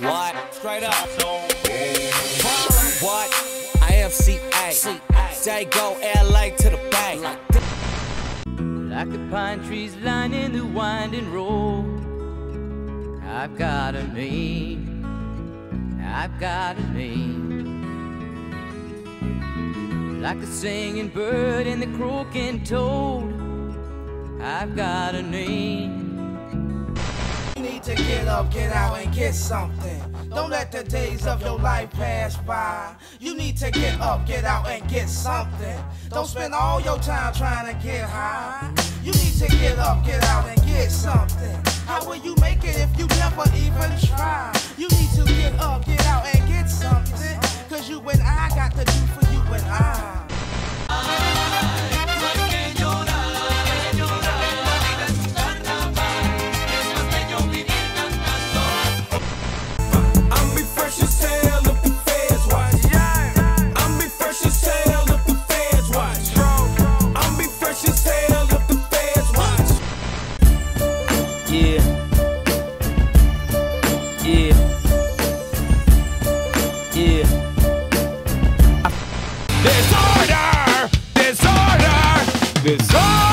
What? Straight up. What? IMCA. They go LA to the Bay. Like the pine trees lining the winding road, I've got a name, I've got a name. Like the singing bird and the croaking toad, I've got a name. You need to get up, get out, and get something. Don't let the days of your life pass by. You need to get up, get out, and get something. Don't spend all your time trying to get high. You need to get up, get out, and get something. How will you make it if you never even try? You need to get up, get out, and get something. Cause you and I got to do for you and I. Disorder! Disorder! Disorder!